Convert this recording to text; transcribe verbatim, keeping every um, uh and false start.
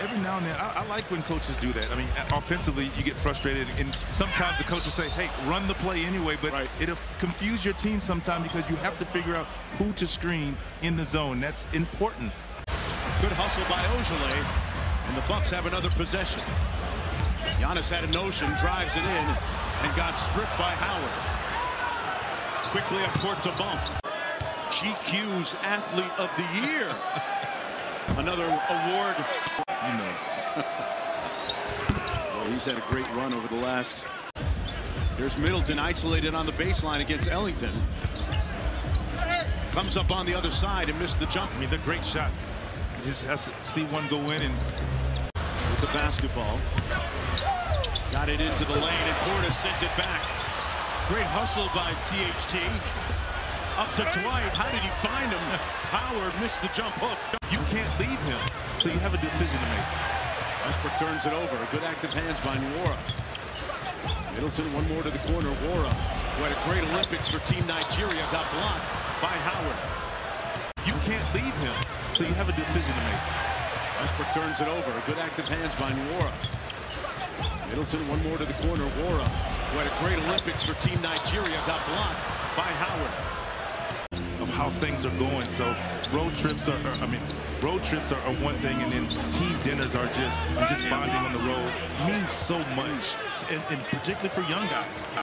every now and then, I, I like when coaches do that. I mean, offensively, you get frustrated, and sometimes the coaches say, hey, run the play anyway, but right. it'll confuse your team sometimes because you have to figure out who to screen in the zone. That's important. Good hustle by Ojale, and the Bucks have another possession. Giannis had a notion, drives it in, and got stripped by Howard. Quickly up court to Bump. G Q's Athlete of the Year. Another award. You know. Well, he's had a great run over the last. There's Middleton isolated on the baseline against Ellington. Comes up on the other side and missed the jump. I mean, they're great shots. You just have to see one go in. And with the basketball. Got it into the lane, and Portis sent it back. Great hustle by T H T. Up to Dwight. How did he find him? Howard missed the jump hook. You can't leave him, so you have a decision to make. Westbrook turns it over. Good active hands by Nwora. Middleton, one more to the corner. Nwora, who had a great Olympics for Team Nigeria, got blocked by Howard. You can't leave him, so you have a decision to make. Westbrook turns it over. Good active hands by Nwora. Middleton, one more to the corner. Nwora, who had a great Olympics for Team Nigeria, got blocked by Howard. Of how things are going, so road trips are, are I mean, road trips are, are one thing, and then team dinners are just, and just bonding on the road means so much, and, and particularly for young guys.